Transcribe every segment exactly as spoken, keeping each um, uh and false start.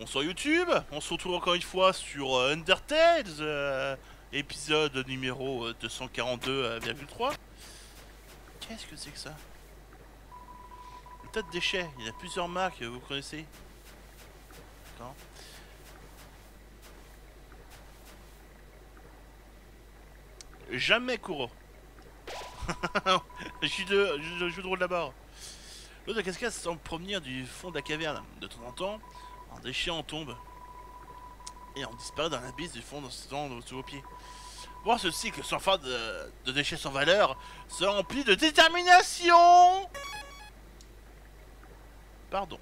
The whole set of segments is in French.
Bonsoir YouTube, on se retrouve encore une fois sur euh, Undertale, euh, épisode numéro euh, deux cent quarante-deux virgule trois. Qu'est-ce que c'est que ça? Le tas de déchets, il y a plusieurs marques, vous connaissez? D'accord. Jamais Kuro. Je suis de, je, je joue de rôle d'abord. L'eau de cascade semble provenir du fond de la caverne. De temps en temps, un déchet en tombe et on disparaît dans l'abysse du fond de sous vos pieds. Voir ce cycle sans fin de, de déchets sans valeur se remplit de détermination. Pardon.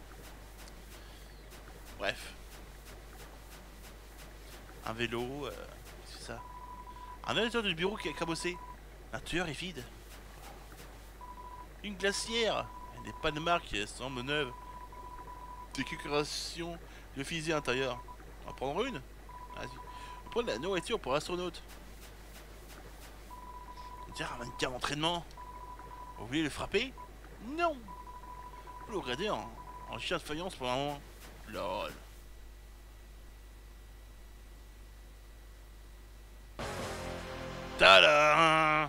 Bref. Un vélo, euh, c'est ça. Un ordinateur du bureau qui est cabossé. L'intérieur est vide. Une glacière. Elle n'est pas de marque, elle semble neuve. Des décorations de fusée à l'intérieur. On va prendre une. Vas-y. On va prendre la nourriture pour astronaute. Dire un mannequin d'entraînement. Vous voulez le frapper? Non. Vous le regardez en, en chien de faïence pour un moment. Lol. Tada!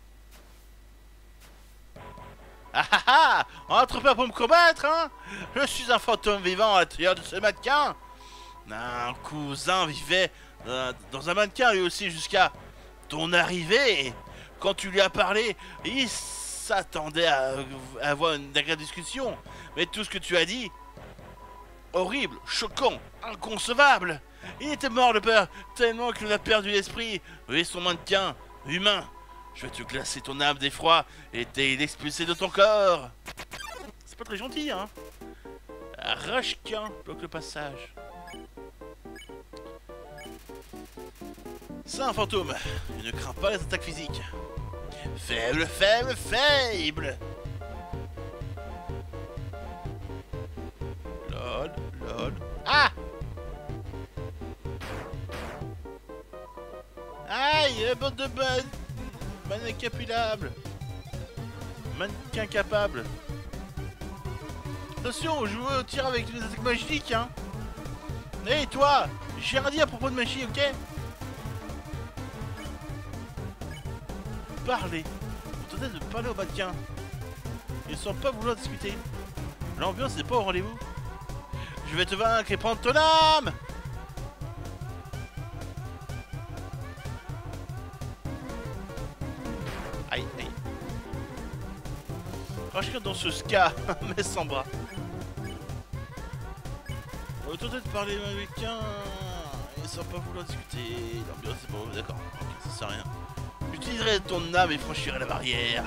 Ah ah ah! On a trop peur pour me combattre, hein? Je suis un fantôme vivant à l'intérieur de ce mannequin. Un cousin vivait euh, dans un mannequin lui aussi jusqu'à ton arrivée. Quand tu lui as parlé, il s'attendait à, à avoir une agréable discussion. Mais tout ce que tu as dit, horrible, choquant, inconcevable. Il était mort de peur, tellement qu'il a perdu l'esprit. Oui, son mannequin, humain. Je vais te glacer ton âme d'effroi et l'expulser de ton corps. C'est pas très gentil, hein. Rashkin bloque le passage. C'est un fantôme. Il ne craint pas les attaques physiques. Faible, faible, faible. Lol, lol. Ah! Aïe, bande de bonnes. Mannequin capable. Mannequin capable. Attention, je veux tirer avec les attaques magiques, hein. Hé, hey, toi, j'ai rien dit à propos de magie, ok? Parler. Vous tentez de parler au mannequin. Ils ne semblent pas vouloir discuter. L'ambiance n'est pas au rendez-vous. Je vais te vaincre et prendre ton âme. Aïe, aïe. Rashkin dans ce ska, mais sans bras. On va tenter de parler avec quelqu'un. Ils ne semblent pas vouloir discuter. L'ambiance n'est pas... D'accord, ok, ça sert à rien. J'utiliserai ton âme et franchirai la barrière.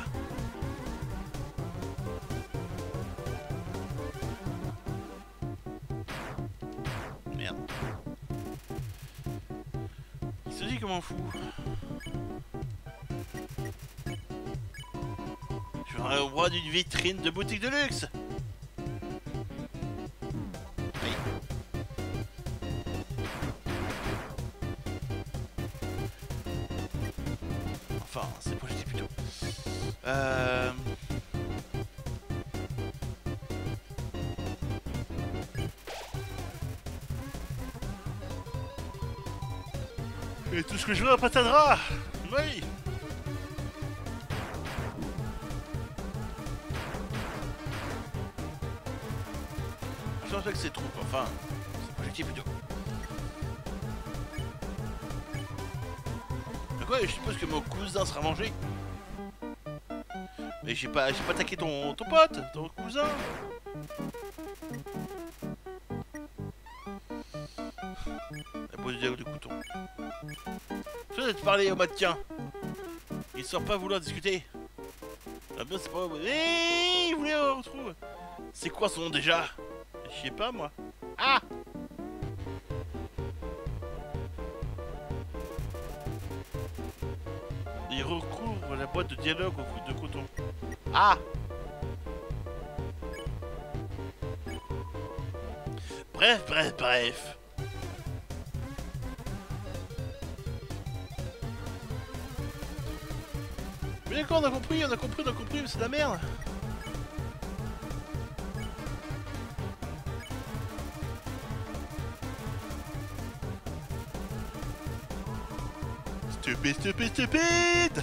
Merde. Il se dit comment fou. Je vais au bras d'une vitrine de boutique de luxe. Aïe. Enfin, c'est pas je dis plutôt. Euh... Et tout ce que je veux après t'aidera. Oui. Je pense pas que c'est trop. Enfin, c'est pas je dis plutôt. Quoi, je suppose que mon cousin sera mangé. Mais j'ai pas, j'ai pas attaqué ton, ton pote, ton cousin. La pose du dialogue de couteau. Je vais te parler au mannequin. Il sort pas vouloir discuter. Ah bien c'est pas... Hé, il voulait on retrouve. C'est quoi son nom déjà? Je sais pas moi. Ah! Il recouvre la boîte de dialogue au coup de coton. Ah! Bref, bref, bref. Mais d'accord, on a compris, on a compris, on a compris, mais c'est de la merde. Stupide, stupide, stupide.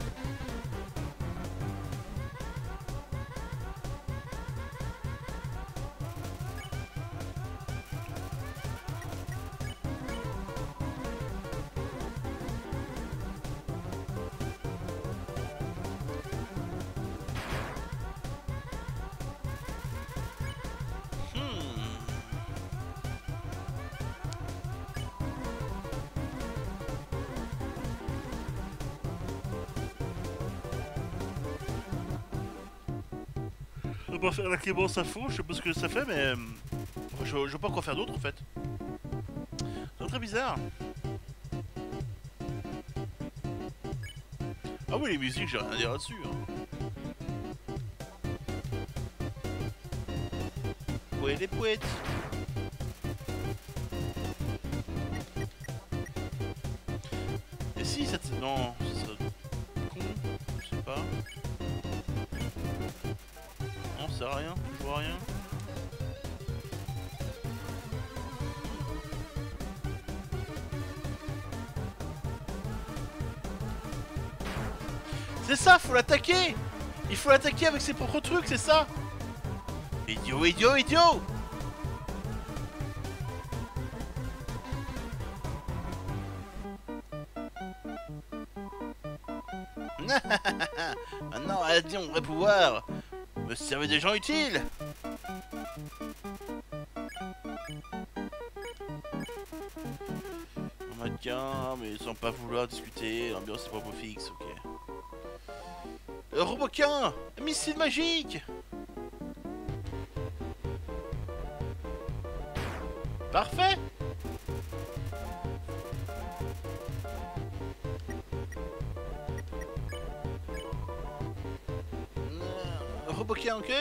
On va faire la clémence à fond, je sais pas ce que ça fait, mais euh, je, je vois pas quoi faire d'autre en fait. C'est très bizarre. Ah oui, les musiques, j'ai rien à dire là-dessus. Hein. Ouais, les poètes. Et si ça te... Non, ça serait con, je sais pas. Non, c'est rien, je vois rien. C'est ça, faut l'attaquer. Il faut l'attaquer avec ses propres trucs, c'est ça. Idiot, idiot, idiot. Maintenant, Aladdin, on devrait pouvoir me servir des gens utiles. Mannequin, mais sans pas vouloir discuter, l'ambiance est propre fixe, ok. Le Roboquin, un missile magique. Parfait. Euh, Roboquin, ok.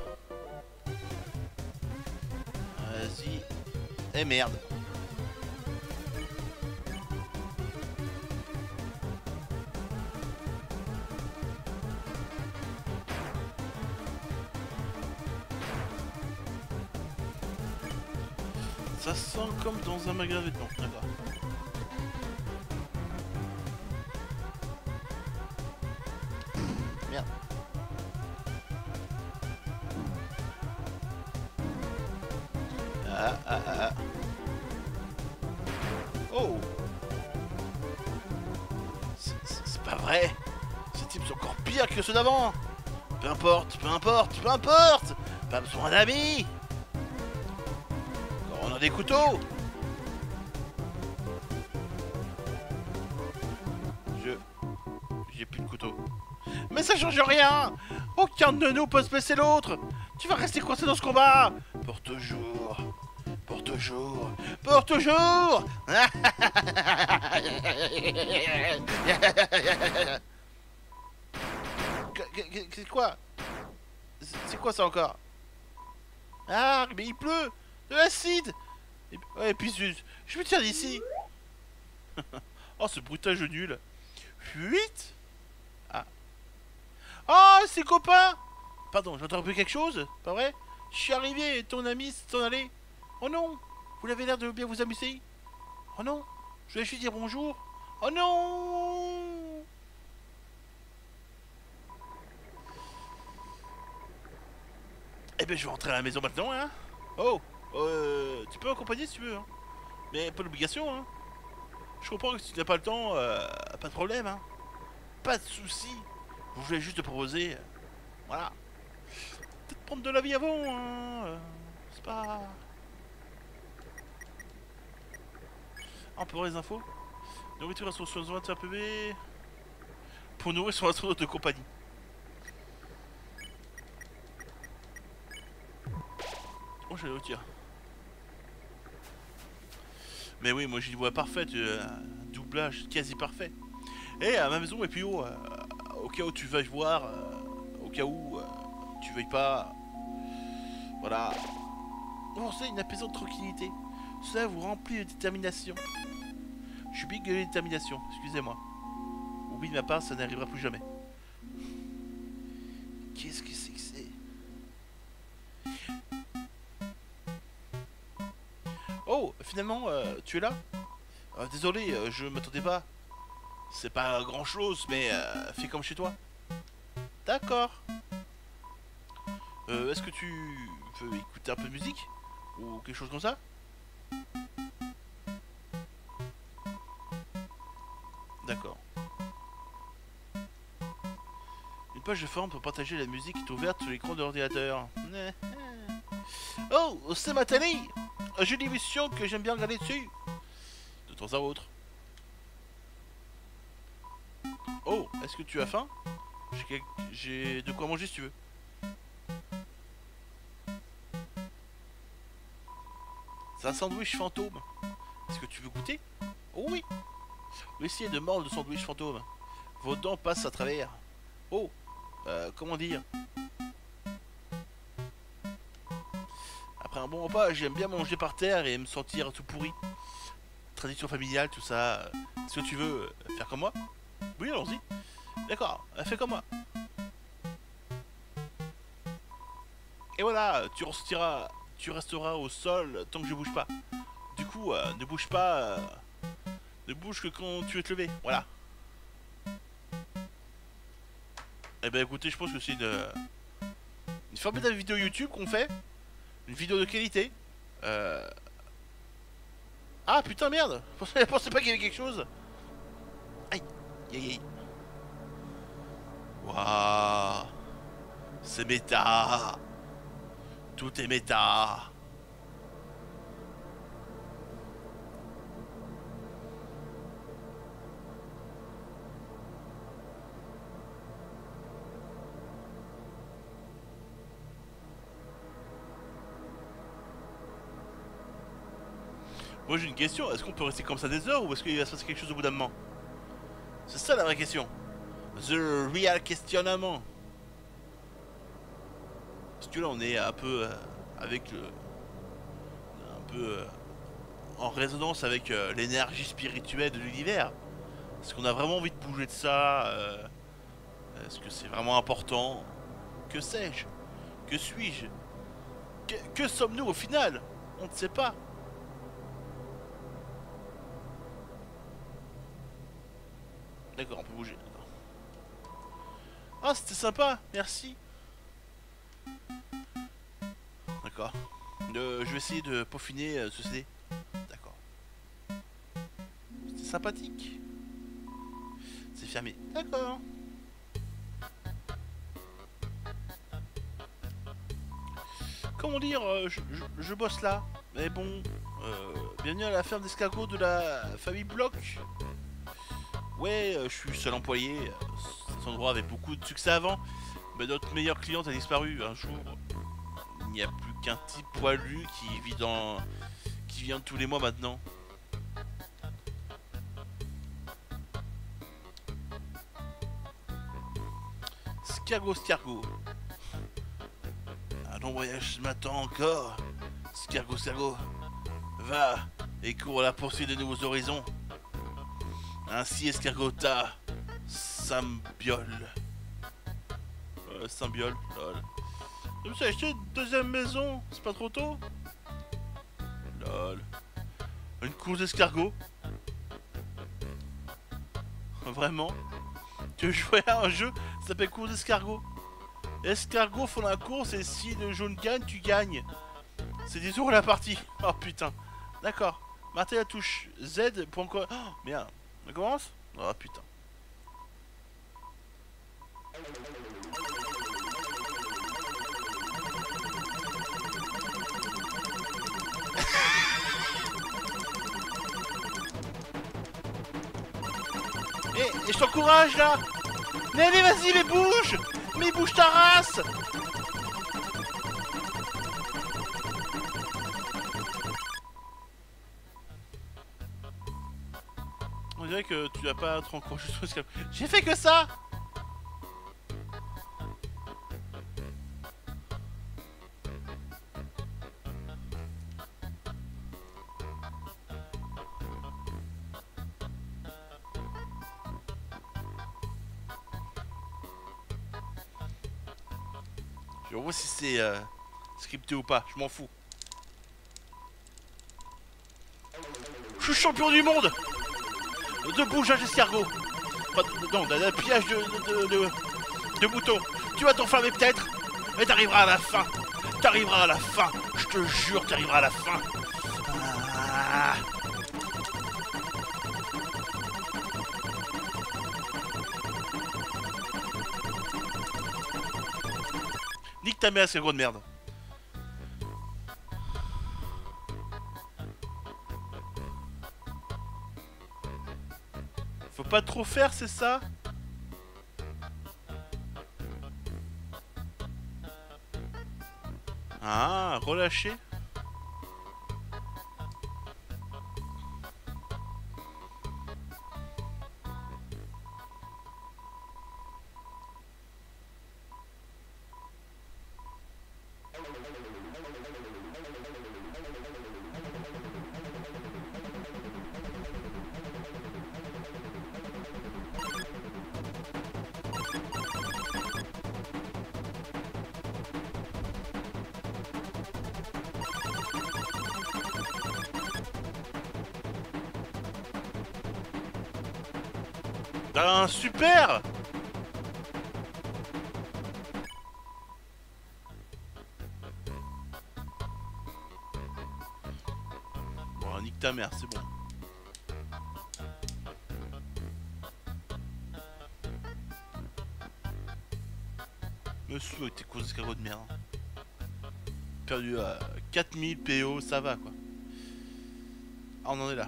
Vas-y. Eh merde. Ça sent comme dans un magasin de vêtements, d'accord. Merde. Ah ah ah ah. Oh. C'est pas vrai. Ces types sont encore pires que ceux d'avant. Peu importe, peu importe, peu importe. Pas besoin d'amis. On a des couteaux. Je... J'ai plus de couteau. Mais ça change rien. Aucun de nous peut se blesser l'autre. Tu vas rester coincé dans ce combat. Pour toujours. Pour toujours. Pour toujours. C'est quoi? C'est quoi ça encore? Ah, mais il pleut. De l'acide. Et, ouais, et puis je, je me tiens d'ici. Oh, ce bruitage nul. Fuite. Ah. Oh, ses copains. Pardon, j'ai entendu quelque chose. Pas vrai? Je suis arrivé et ton ami s'en allait. Oh non. Vous l'avez l'air de bien vous amuser. Oh non. Je voulais juste dire bonjour. Oh non. Eh ben, je vais rentrer à la maison maintenant, hein. Oh. Euh, tu peux m'accompagner si tu veux, hein. Mais pas d'obligation, hein. Je comprends que si tu n'as pas le temps, euh, pas de problème, hein. Pas de soucis. Je voulais juste te proposer, euh, voilà. Peut-être prendre de la vie avant, hein. Euh, c'est pas... Ah, on peut voir les infos. Nourriture à son soin de sa P V. Pour nourrir son astronaute de compagnie. Oh, j'allais au tir. Mais oui, moi j'y vois parfait, euh, un doublage quasi parfait. Et à ma maison, et puis oh, euh, au cas où tu veuilles voir, euh, au cas où euh, tu veuilles pas, voilà. Oh, c'est une apaisante tranquillité. Cela vous remplit de détermination. Je suis big de détermination, excusez-moi. Oublie de ma part, ça n'arrivera plus jamais. Qu'est-ce que c'est que c'est? Oh, finalement, euh, tu es là? euh, Désolé, euh, je m'attendais pas. C'est pas grand chose, mais euh, fais comme chez toi. D'accord. Euh, Est-ce que tu veux écouter un peu de musique? Ou quelque chose comme ça? D'accord. Une page de forum pour partager la musique est ouverte sur l'écran de l'ordinateur. Oh, c'est ma télé! J'ai une émission que j'aime bien regarder dessus. De temps à autre. Oh, est-ce que tu as faim? J'ai de quoi manger si tu veux. C'est un sandwich fantôme. Est-ce que tu veux goûter? Oh oui. Essayez de mordre le sandwich fantôme. Vos dents passent à travers. Oh, euh, comment dire? Après un bon repas, j'aime bien manger par terre et me sentir tout pourri. Tradition familiale, tout ça. Est-ce que tu veux faire comme moi? Oui, allons-y. D'accord, fais comme moi. Et voilà, tu resteras, tu resteras au sol tant que je bouge pas. Du coup, euh, ne bouge pas, euh, ne bouge que quand tu veux te lever. Voilà. Eh ben écoutez, je pense que c'est une, une formidable vidéo YouTube qu'on fait. Une vidéo de qualité. Euh... Ah putain merde. Je pensais pas qu'il y avait quelque chose. Aïe, aïe, aïe. Waouh. C'est méta. Tout est méta. Moi j'ai une question, est-ce qu'on peut rester comme ça des heures ou est-ce qu'il va se passer quelque chose au bout d'un moment? C'est ça la vraie question. The real questionnement. Parce que là on est un peu euh, avec le... un peu euh, en résonance avec euh, l'énergie spirituelle de l'univers. Est-ce qu'on a vraiment envie de bouger de ça? euh, Est-ce que c'est vraiment important? Que sais-je? Que suis-je? Que, que sommes-nous au final? On ne sait pas. D'accord, on peut bouger. Ah, c'était sympa, merci. D'accord. Euh, je vais essayer de peaufiner euh, ce C D. D'accord. C'était sympathique. C'est fermé. D'accord. Comment dire, euh, je, je, je bosse là. Mais bon, euh, bienvenue à la ferme d'escargots de la famille Bloch. Ouais, euh, je suis seul employé. Cet endroit avait beaucoup de succès avant. Mais notre meilleure cliente a disparu un jour. Il n'y a plus qu'un type poilu qui vit dans... qui vient tous les mois maintenant. Scargo, Scargo. Un long voyage m'attend encore. Scargo, Scargo. Va et cours à la poursuite de nouveaux horizons. Ainsi escargota Symbiole. Euh, Symbiole, lol. Je me suis acheté une deuxième maison, c'est pas trop tôt? Lol. Une course d'escargot? Vraiment? Tu veux jouer à un jeu, ça s'appelle course d'escargot. Escargot font la course et si le jaune gagne, tu gagnes. C'est dix euros la partie. Oh putain. D'accord. Marquez la touche Z pour encore... Oh merde. On commence? Oh putain. Et, et je t'encourage là. Mais allez vas-y mais bouge. Mais bouge ta race. On dirait que tu n'as pas trop encouragé. J'ai fait que ça. Je vois si c'est euh, scripté ou pas, je m'en fous. Je suis champion du monde de bougeage escargot. Pas de, non, d'un pillage de, de, de, de moutons. Tu vas t'enflammer peut-être, mais t'arriveras à la fin. T'arriveras à la fin. Je te jure, t'arriveras à la fin. Ah. Nique ta mère, c'est gros de merde. Faut pas trop faire, c'est ça? Ah, relâcher. Ben super. Bon, nique ta mère, c'est bon. Monsieur, avec tes causes escargots de merde. Perdu à quatre mille P O, ça va quoi. Ah, on en est là.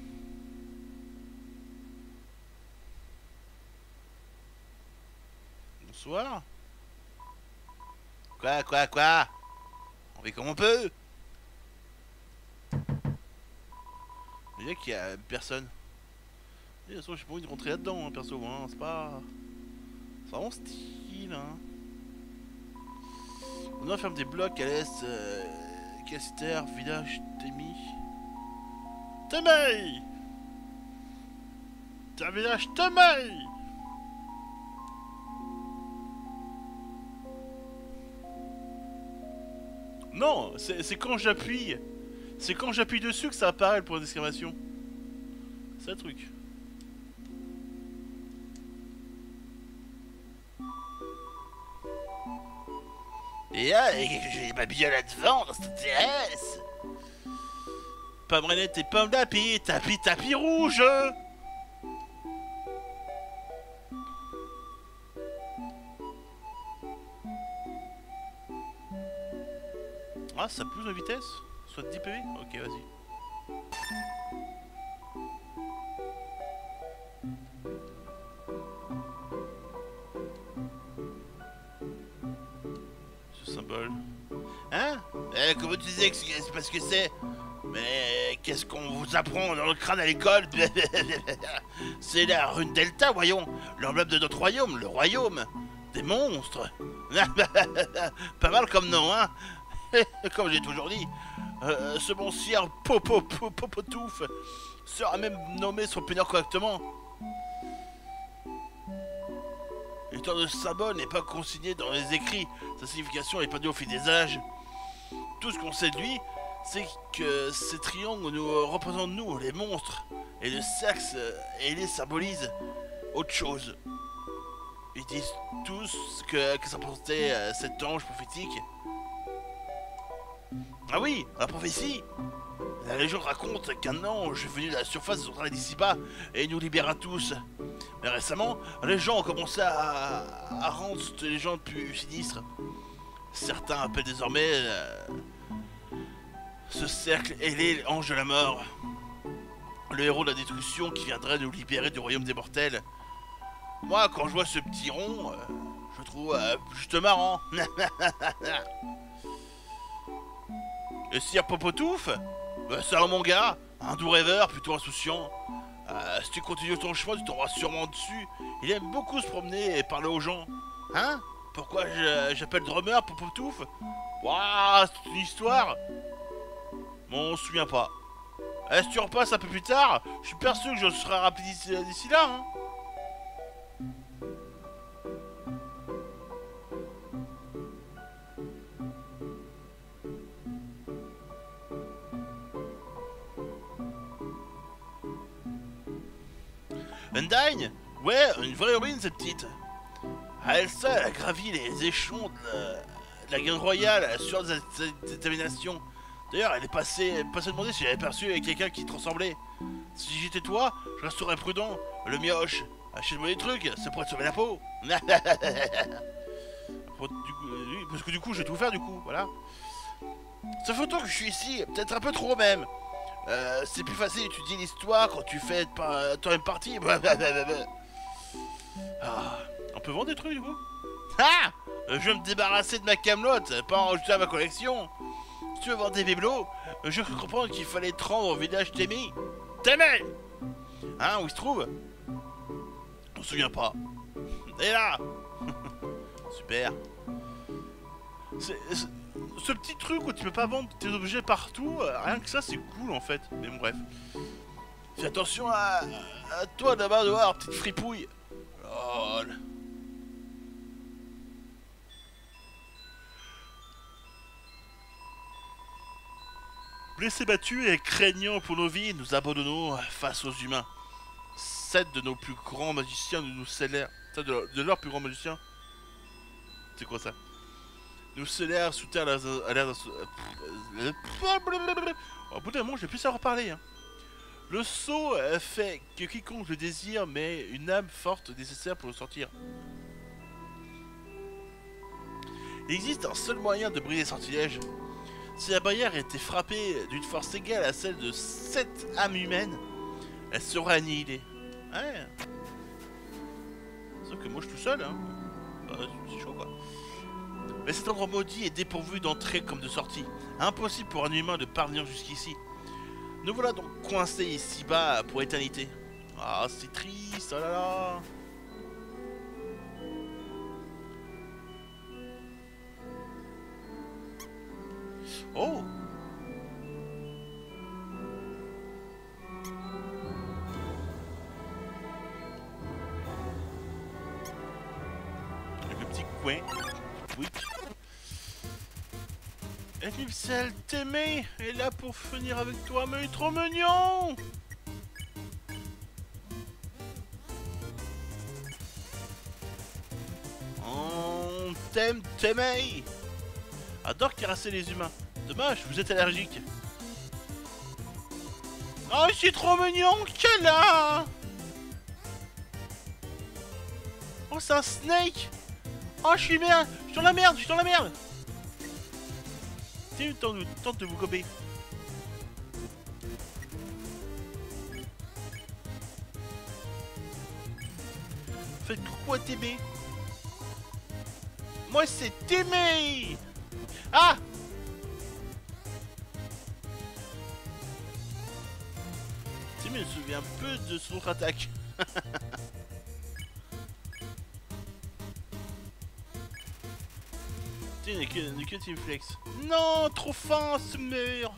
Bonsoir. Quoi, quoi, quoi? On fait comme on peut. Il y a qu'il y a personne. De toute façon, j'ai pas envie de rentrer là-dedans, hein, perso. Hein. C'est pas... C'est pas mon style, hein. On doit faire des blocs à l'est. Euh... Caster, village, Temi. Temei! C'est un village Temei! Non, c'est quand j'appuie. C'est quand j'appuie dessus que ça apparaît le point d'exclamation. C'est le truc. Et là, j'ai ma biole à te vendre, ça t'intéresse? Pomme renette et pomme d'api, tapis, tapis rouge. Ah, ça pousse la vitesse? Soit dix P V? Ok, vas-y. Ce symbole. Hein? Eh, comment tu disais que c'est parce que c'est... Mais qu'est-ce qu'on vous apprend dans le crâne à l'école? C'est la rune Delta, voyons. L'emblème de notre royaume, le royaume des monstres. Pas mal comme nom, hein? Comme j'ai toujours dit, euh, ce bon sire Popo Popotouf sera même nommé son peigneur correctement. L'état de symbole n'est pas consigné dans les écrits, sa signification n'est pas due au fil des âges. Tout ce qu'on sait de lui, c'est que ces triangles nous représentent nous, les monstres, et le sexe et les symbolisent autre chose. Ils disent tous que, que ça représentait euh, cet ange prophétique. Ah oui, la prophétie. La légende raconte qu'un ange est venu de la surface de son travail d'ici-bas et nous libéra tous. Mais récemment, les gens ont commencé à, à rendre cette légende plus sinistre. Certains appellent désormais euh, ce cercle ailé l'ange de la mort. Le héros de la destruction qui viendrait nous libérer du royaume des mortels. Moi, quand je vois ce petit rond, euh, je le trouve euh, juste marrant. Le sire Popotouf, bah, c'est un mon gars, un doux rêveur, plutôt insouciant. Euh, si tu continues ton chemin, tu tomberas sûrement dessus. Il aime beaucoup se promener et parler aux gens. Hein? Pourquoi j'appelle drummer Popotouf? Waouh, c'est une histoire. Bon, on se souvient pas. Eh, si tu repasses un peu plus tard, je suis persuadé que je serai rapide d'ici là. Hein. Undyne? Ouais, une vraie héroïne cette petite. À elle seule, elle a gravi les échelons de la, de la garde royale, elle assure des déterminations. D'ailleurs, elle est passée, passée demander si elle avait perçu avec quelqu'un qui te ressemblait. Si j'étais toi, je resterais prudent. Le mioche, achète-moi des trucs, ça pourrait te sauver la peau. Parce que du coup, je vais tout faire du coup, voilà. Cette photo que je suis ici, peut-être un peu trop même. Euh, c'est plus facile d'étudier l'histoire quand tu fais toi-même partie. Ah, on peut vendre des trucs du coup. Ah, je vais me débarrasser de ma camelote, pas en rajouter à ma collection. Si tu veux vendre des bibelots, je peux comprendre qu'il fallait te rendre au village Témé. Témé. Hein, où il se trouve? On se souvient pas. Et là. Super. C'est, ce petit truc où tu peux pas vendre tes objets partout, rien que ça c'est cool en fait. Mais bon, bref. Fais attention à, à toi là-bas dehors, petite fripouille. Oh. Blessés, battus et craignant pour nos vies, nous abandonnons face aux humains. Sept de nos plus grands magiciens nous scellèrent. Sept de, de leurs plus grands magiciens. C'est quoi ça? Nous scellèrent sous terre à l'air d'un. Au bout d'un moment, je vais plus savoir parler. Hein. Le sceau fait que quiconque le désire, mais une âme forte nécessaire pour le sortir. Il existe un seul moyen de briser le sortilège. Si la barrière était frappée d'une force égale à celle de sept âmes humaines, elle serait annihilée. Ouais. Sauf que moi je suis tout seul, hein. Bah, c'est chaud quoi. Mais cet endroit maudit est dépourvu d'entrée comme de sortie. Impossible pour un humain de parvenir jusqu'ici. Nous voilà donc coincés ici-bas pour l'éternité. Ah, c'est triste, oh là là. Oh! Avec le petit coin. Oui. Eclipsel, Témé est là pour finir avec toi, mais il est trop mignon! On t'aime, Témé! Adore caresser les humains. Dommage, vous êtes allergique. Oh, c'est trop mignon, quel là! Oh, c'est un snake! Oh, je suis merde! Je suis dans la merde! Je suis dans la merde! Tiens, tente, tente de vous gober. Faites coucou à Témé. Moi, c'est Témé! Ah! Témé me souvient peu de son autre attaque. Tiens, n'est que, que Team Flex. Non, trop fin ce mur.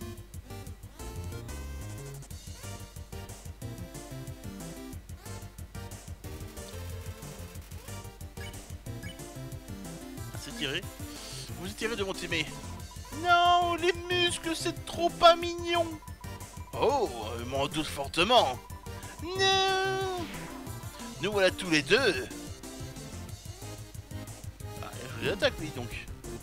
Ah, c'est tiré. Vous tirez de mon Témé. Non, les muscles, c'est trop pas mignon. Oh, je m'en doute fortement. Non. Nous voilà tous les deux. Ah, je l'attaque lui donc.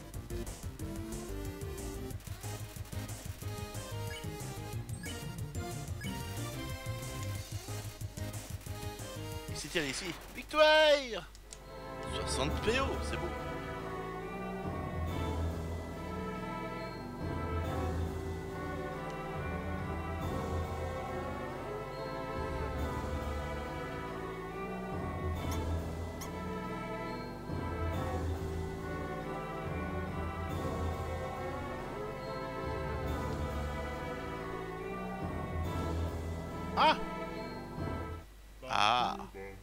Il s'est tiré ici. Victoire. soixante P O, c'est beau. Ah! Ah!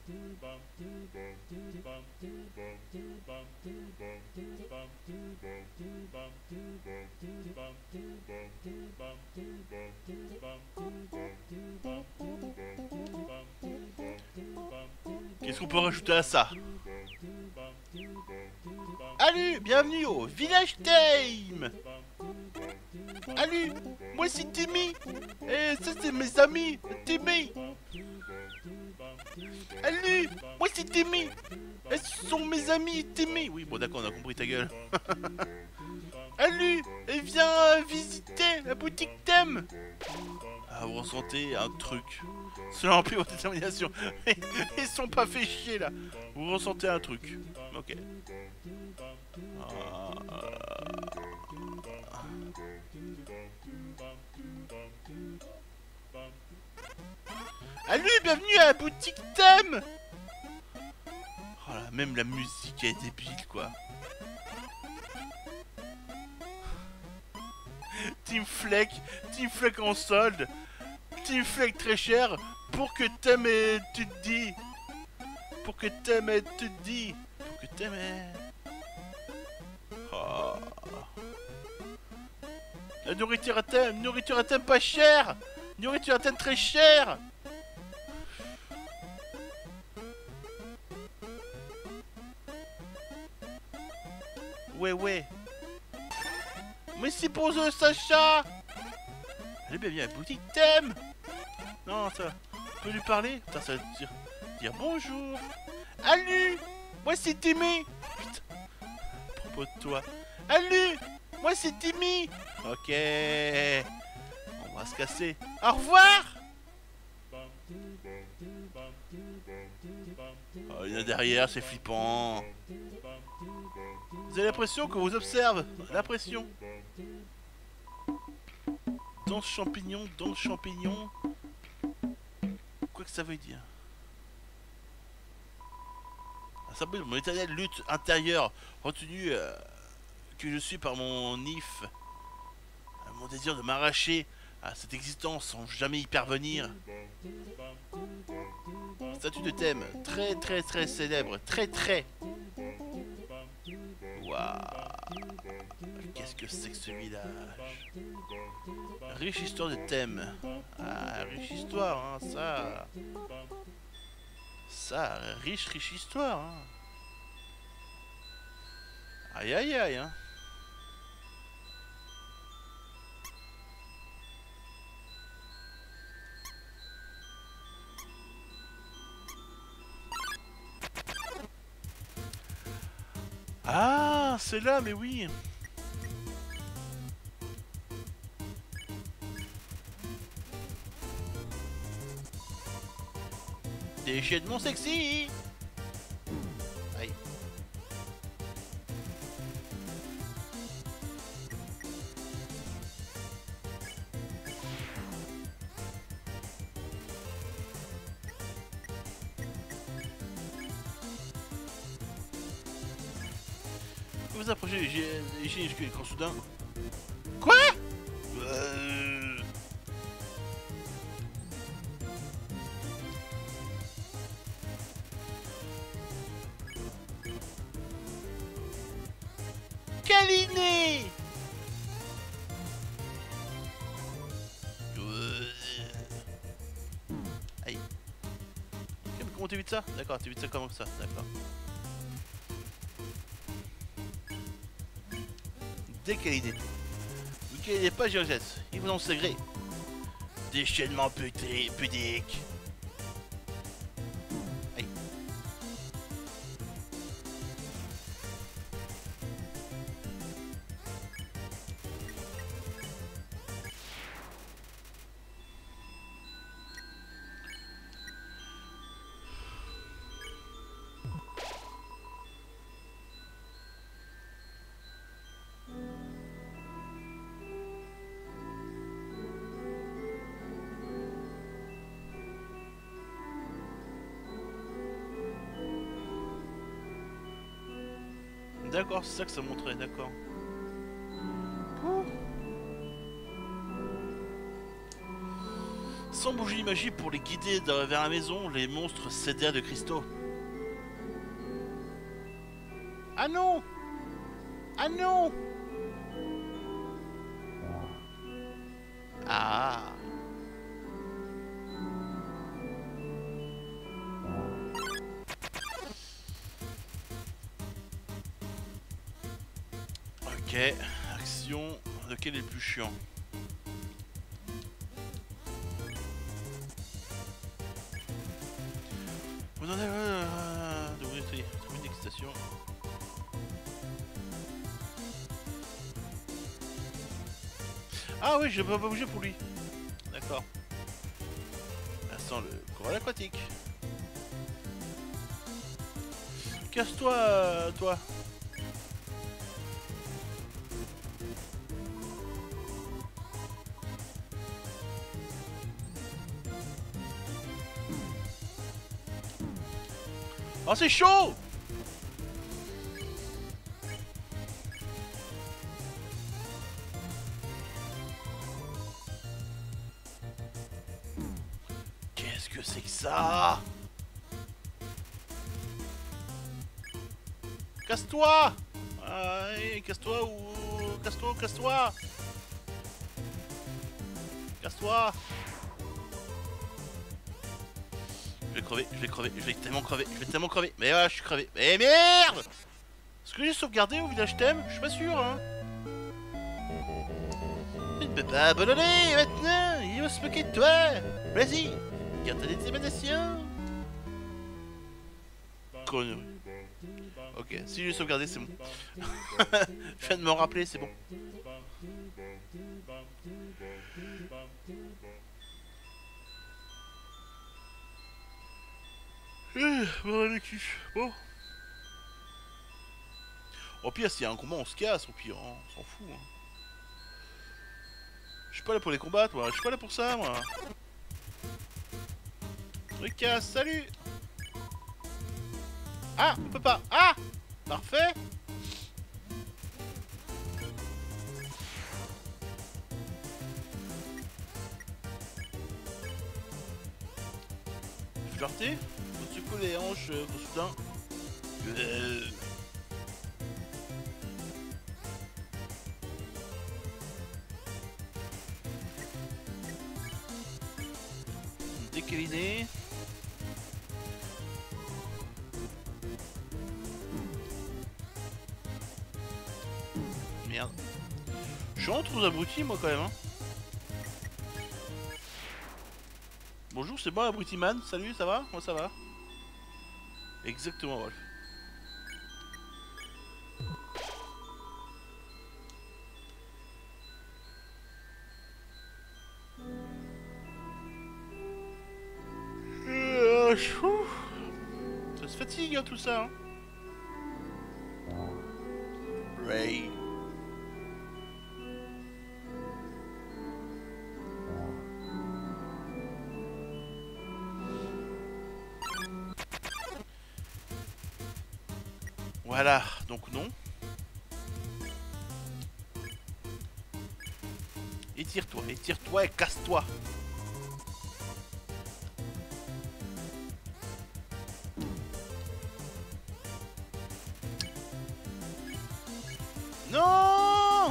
Qu'est-ce qu'on peut rajouter à ça? Salut, bienvenue au Village Time. Salut, moi c'est Timmy. Et ça c'est mes amis, Timmy. Salut, moi c'est Timmy. Elles sont mes amis, Timmy. Oui, bon d'accord, on a compris ta gueule. Salut, et viens euh, visiter la boutique Thème. Ah, vous ressentez un truc. Cela emplit votre détermination. Ils sont pas fait chier là. Vous ressentez un truc. Ok. Ah, euh... Salut, bienvenue à la boutique Thème. Oh là, même la musique est débile quoi. Team Fleck, Team Fleck en solde, Team Fleck très cher, pour que Thème et tu te dis, pour que Thème et tu te dis, pour que Thème et... Oh. La nourriture à Thème, nourriture à Thème pas chère, nourriture à Thème très chère. Ouais ouais. Merci pour le Sacha. Allez, bienvenue à la boutique Thème. Non, ça... Tu peux lui parler? Putain, ça veut dire... dire bonjour. Salut, moi c'est Timmy. Putain. À propos de toi. Salut, moi c'est Timmy. Ok. On va se casser. Au revoir. Oh, il y en a derrière, c'est flippant. Vous avez l'impression qu'on vous observe. L'impression. Danse champignon, danse champignon. Quoi que ça veut dire. Ça s'appelle mon éternelle lutte intérieure, retenue euh, que je suis par mon I F. Euh, mon désir de m'arracher à cette existence sans jamais y parvenir. Statue de Thème, très très très célèbre, très très. Waouh. Qu'est-ce que c'est que ce village? Riche histoire de Thème. Ah, riche histoire, hein, ça. Ça, riche, riche histoire, hein. Aïe, aïe, aïe, hein. Ah, c'est là, mais oui. Déchaînement sexy. Aïe. Vous vous approchez du génie quand soudain... Quoi? euh... Câliné. euh... Aïe. Comment t'évites ça? D'accord, t'évites ça comment ça? D'accord. Décaliné. Vous câlinez pas, je rejette. Ils vous ont secret. Déchaînement pudique. Aïe. D'accord, c'est ça que ça montrait, d'accord. Sans bougie magie pour les guider vers la maison, les monstres cédèrent de cristaux. Ah non! Ah non! Ah! Ok, action, lequel est le plus chiant? Vous Vous en avez... Euh, de vous trouver une excitation. Ah oui, je peux pas bouger pour lui. D'accord. Instant le coral aquatique. Casse-toi, euh, toi. Oh, c'est chaud! Qu'est-ce que c'est que ça? Casse-toi! Allez, casse-toi ou... Casse-toi, casse-toi! Casse-toi! Je vais crever, je vais crever, je vais tellement crever, je vais tellement crever. Mais voilà, je suis crevé. Mais merde! Est-ce que j'ai sauvegardé au village thème? Je suis pas sûr, hein. Il ne peut pas abandonner maintenant! Il va se moquer de toi! Vas-y! Garde ta détermination! Connerie. Ok, si j'ai sauvegardé, c'est bon. Je viens de me rappeler, c'est bon. Eh, voilà le cul. Bon. Au pire, s'il y a un combat, on se casse. Au pire, hein. On s'en fout. Hein. Je suis pas là pour les combattre, moi. Je suis pas là pour ça, moi. Je me casse, salut. Ah, on peut pas. Ah, parfait. Flirter. Faut secouer les hanches euh, de soudain. Euh... Décaliner. Merde. Je suis entre aux abrutis, moi, quand même. Hein. Bonjour, c'est moi, Abruti-man. Salut, ça va? Moi, ça va. Exactement, Wolf. Euh, ça se fatigue, hein, tout ça. Hein. Ray. Voilà, donc non. Étire-toi, étire-toi et casse-toi. Non!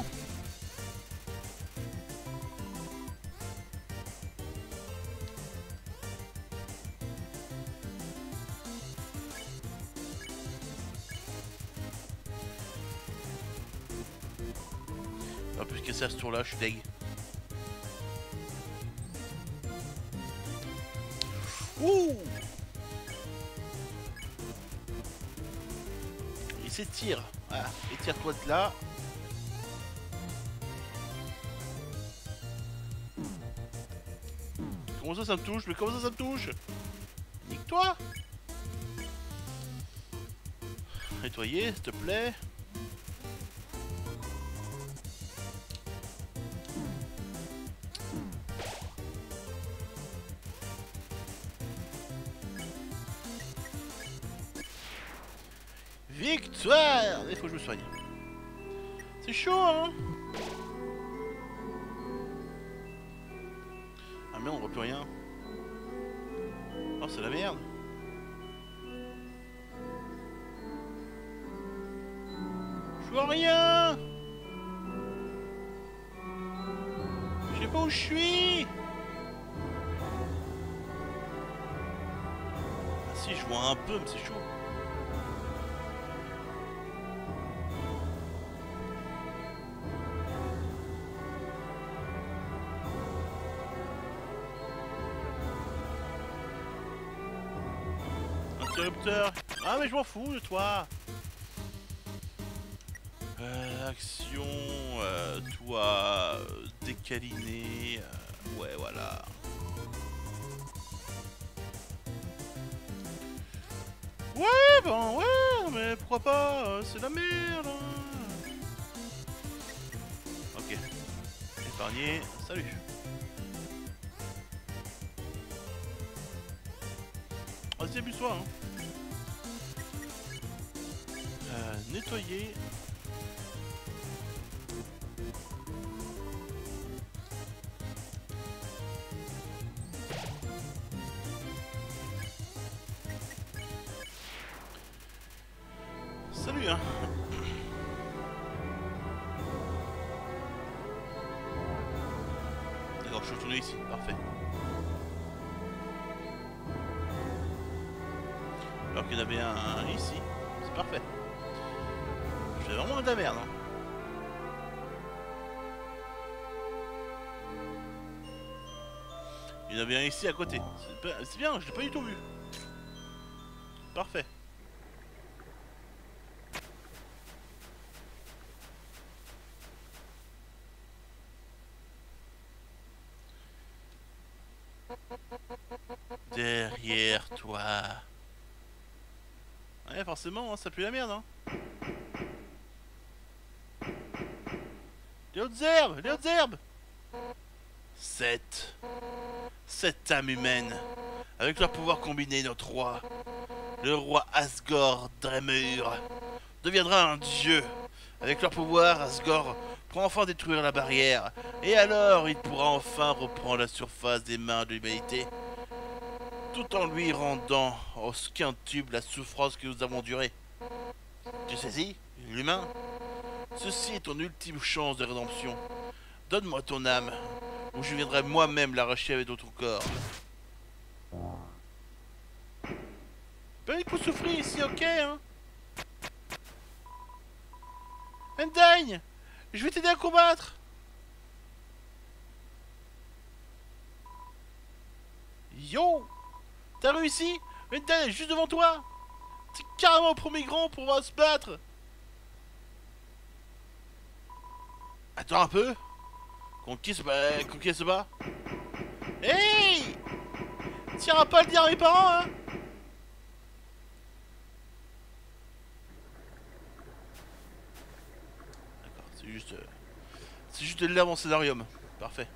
Ah, puisque c'est à ce tour-là, je suis deg. Ouh! Il s'étire. Voilà, étire-toi de là. Comment ça, ça me touche? Mais comment ça, ça me touche? Nique-toi! Nettoyer, s'il te plaît. Victoire! Il faut que je me soigne. C'est chaud, hein? Ah merde, on voit plus rien. Oh, c'est la merde. Je vois rien. Je sais pas où je suis. Ah si, je vois un peu, mais c'est chaud. interrupteur. Ah mais je m'en fous de toi. Euh, action, euh, toi, euh, décaliné, euh, ouais voilà. Ouais ben ouais, mais pourquoi pas, euh, c'est la merde. Hein. Ok, épargné, salut. Vas-y, abuse-toi. Hein. Euh, nettoyer. Salut hein. D'accord, je suis retourné ici, parfait. Alors qu'il y en avait un, un ici, c'est parfait. Je fais vraiment de la merde. Hein. Il y en avait un ici à côté. C'est bien, je l'ai pas du tout vu. Parfait. Derrière toi. Ouais, forcément, hein, ça pue la merde. Hein. Les hautes herbes, les hautes herbes. Cette... Cette âme humaine, avec leur pouvoir combiné, notre roi, le roi Asgore Dremur, deviendra un dieu. Avec leur pouvoir, Asgore pourra enfin détruire la barrière, et alors il pourra enfin reprendre la surface des mains de l'humanité, tout en lui rendant au quintuples la souffrance que nous avons durée. Tu saisis, l'humain? Ceci est ton ultime chance de rédemption. Donne-moi ton âme, ou je viendrai moi-même l'arracher avec ton corps. Ben, il faut souffrir ici, ok, hein? Undyne, je vais t'aider à combattre. Yo, t'as réussi? Undyne est juste devant toi. C'est carrément le premier grand pour pouvoir se battre. Attends un peu. Contre qui se bat? Contre qui elle se bat? Hey! T'iras pas le dire à mes parents, hein? D'accord, c'est juste... Euh, c'est juste de l'herbe en scénarium. Parfait.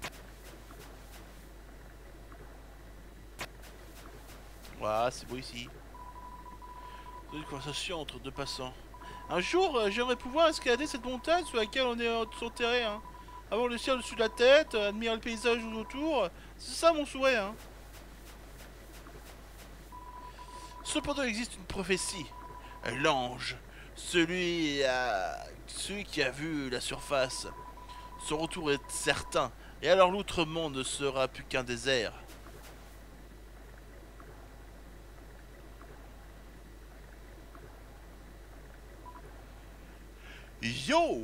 Voilà, c'est beau ici. Une conversation entre deux passants. Un jour, euh, j'aimerais pouvoir escalader cette montagne sur laquelle on est euh, enterré, hein. Avoir le ciel au-dessus de la tête, euh, admirer le paysage autour. C'est ça mon souhait, hein. Cependant, il existe une prophétie. L'ange, celui, euh, celui qui a vu la surface. Son retour est certain, et alors l'outre-monde ne sera plus qu'un désert. Yo!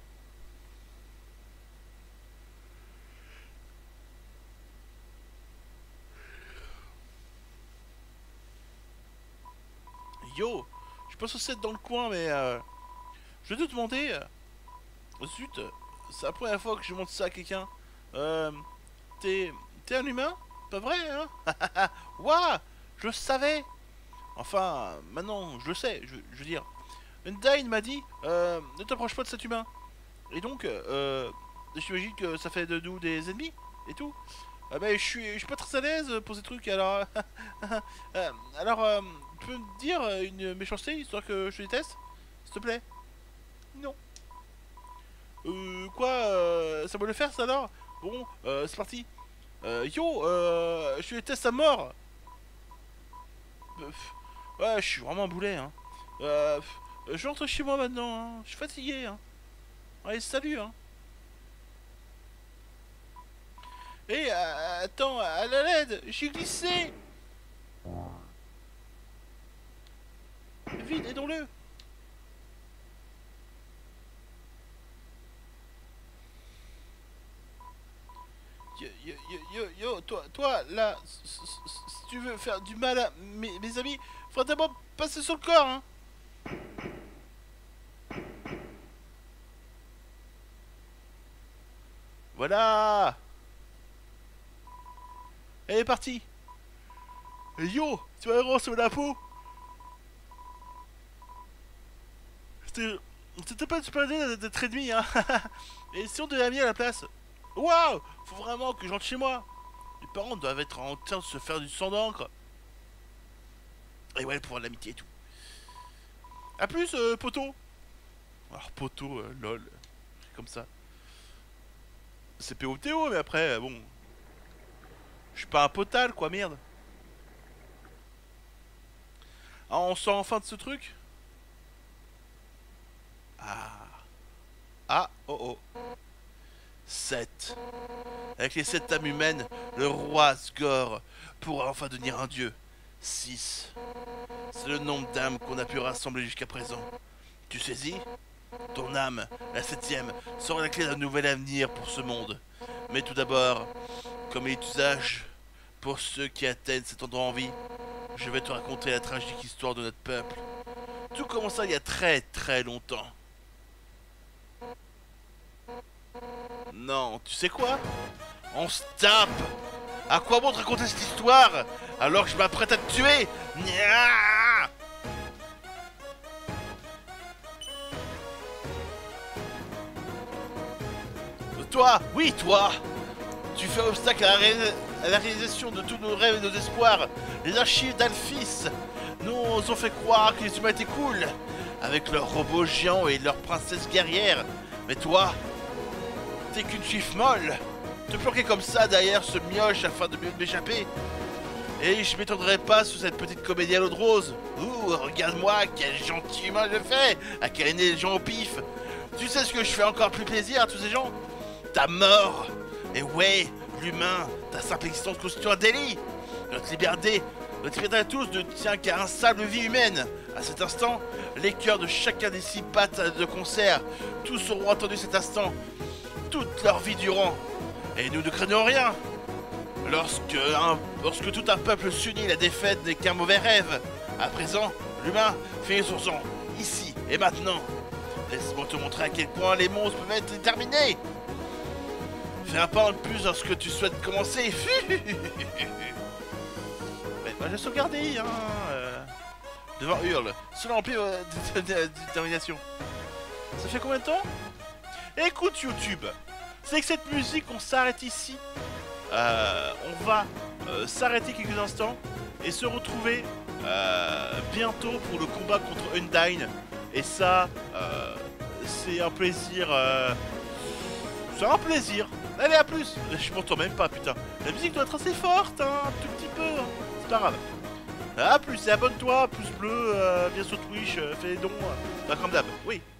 Yo! Je pense que c'est dans le coin, mais euh, je vais te demander... Euh, zut, c'est la première fois que je montre ça à quelqu'un. Euh, t'es... T'es un humain? Pas vrai, hein? Ouah! Je le savais! Enfin, maintenant, je le sais, je, je veux dire... Undyne m'a dit, euh, ne t'approche pas de cet humain. Et donc, euh, j'imagine que ça fait de nous des ennemis et tout. Ah ben, je suis, je suis pas très à l'aise pour ces trucs, alors... euh, alors, euh, tu peux me dire une méchanceté, histoire que je te déteste? S'il te plaît? Non. Euh, quoi euh, ça va le faire, ça, alors? Bon, euh, c'est parti. Euh, yo, euh, je te déteste à mort. Euh, ouais, je suis vraiment un boulet, hein. Euh, je rentre chez moi maintenant, hein. Je suis fatigué, hein. Allez, salut, hein. Eh, euh, attends, à la L E D, j'ai glissé. Vite, aidons-le. Il yo, yo, yo, yo, toi, toi, là, si, si- si tu veux faire du mal à mes, mes amis, faut d'abord passer sur le corps, hein. Voilà. Elle est partie. Et yo, tu vas recevoir la peau. C'était c'était pas une super idée d'être ennemi, hein. Et si on devait amener à la place. Waouh, faut vraiment que je rentre chez moi. Les parents doivent être en train de se faire du sang d'encre. Et ouais, pour l'amitié et tout. A plus, euh, poteau. Alors, poteau, euh, lol. Comme ça. C'est P O T O, mais après, euh, bon. Je suis pas un potal, quoi, merde. Ah, on sort enfin de ce truc. Ah. Ah, oh oh. sept. Avec les sept âmes humaines, le roi Sgor pourra enfin devenir un dieu. six. C'est le nombre d'âmes qu'on a pu rassembler jusqu'à présent. Tu saisis? Ton âme, la septième, sera la clé d'un nouvel avenir pour ce monde. Mais tout d'abord, comme il est usage, pour ceux qui atteignent cet endroit en vie, je vais te raconter la tragique histoire de notre peuple. Tout commença il y a très très longtemps. Non, tu sais quoi? On se tape! À quoi bon te raconter cette histoire alors que je m'apprête à te tuer? Nya. Toi, oui toi, tu fais obstacle à la, ré à la réalisation de tous nos rêves et nos espoirs. Les archives d'Alphys nous ont fait croire que les humains étaient cool, avec leurs robots géants et leurs princesses guerrières. Mais toi, t'es qu'une chiffre molle. Te planquer comme ça derrière ce mioche afin de mieux m'échapper. Et je m'étendrai pas sur cette petite comédie à l'eau de rose. Ouh, regarde-moi, quel gentil humain je fais, à câliner les gens au pif. Tu sais ce que je fais encore plus plaisir à tous ces gens? Ta mort. Et ouais, l'humain, ta simple existence constitue un délit. Notre liberté, notre liberté à tous ne tient qu'à un sable vie humaine. À cet instant, les cœurs de chacun des six pattes de concert, tous auront attendu cet instant, toute leur vie durant. Et nous ne craignons rien. Lorsque, un, lorsque tout un peuple s'unit, la défaite n'est qu'un mauvais rêve. À présent, l'humain fait son sang, ici et maintenant. Laisse-moi te montrer à quel point les monstres peuvent être déterminés. Fais un pas en plus lorsque tu souhaites commencer. Ouais, bah, j'ai sauvegardé, hein. Euh, devant Hurle, selon rempli euh, de détermination. Ça fait combien de temps? Écoute YouTube, c'est que cette musique, on s'arrête ici. Euh, on va euh, s'arrêter quelques instants et se retrouver euh, bientôt pour le combat contre Undyne. Et ça, euh, c'est un plaisir. Euh, c'est un plaisir. Allez, à plus. Je m'entends même pas, putain. La musique doit être assez forte, hein, un tout petit peu. Hein. C'est pas grave. A plus et abonne-toi, pouce bleu, euh, viens sur Twitch, euh, fais les dons, euh, bah, comme d'hab. Oui.